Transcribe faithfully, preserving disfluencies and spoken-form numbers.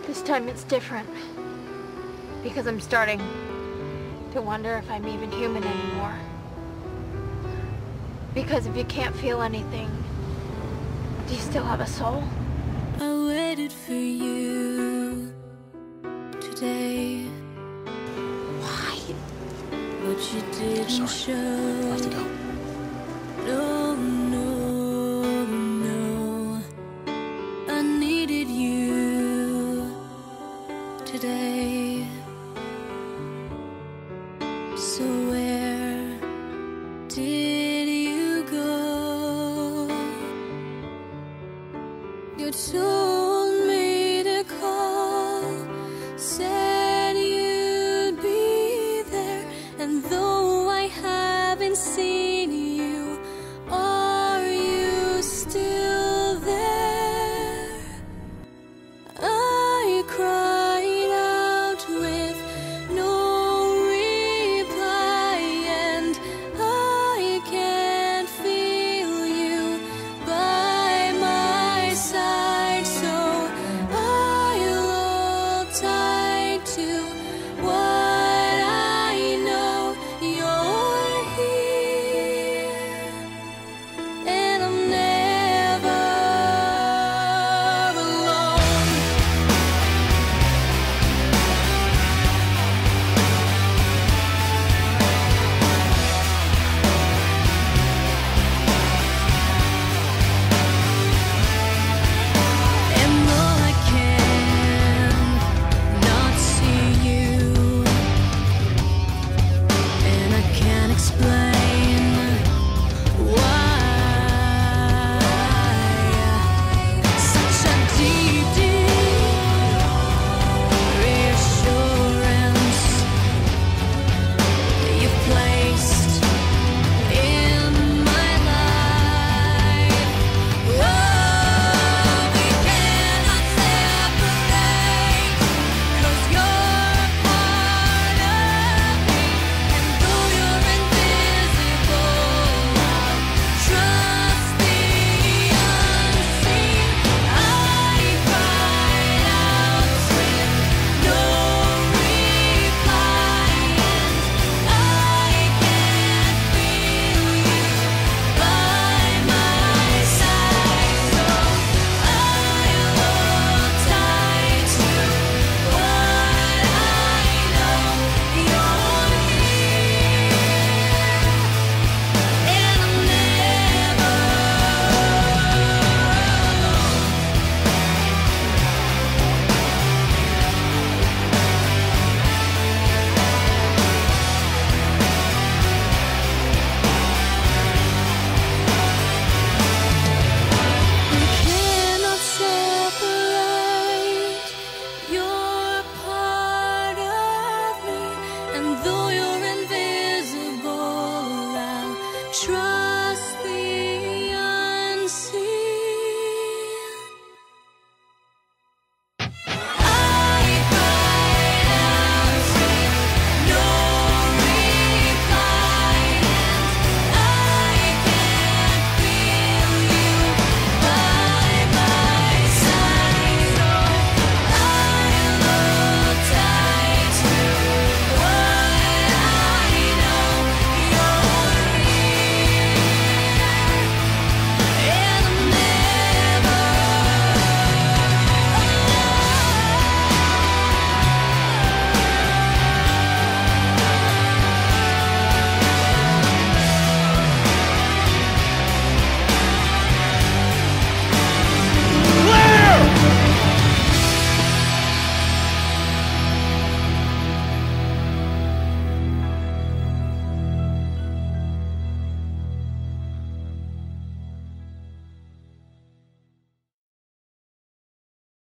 This time it's different. Because I'm starting to wonder if I'm even human anymore. Because if you can't feel anything, do you still have a soul? I waited for you today. Why? But you didn't show. I have to go. No, no, no. I needed you today. So where did you go? You're too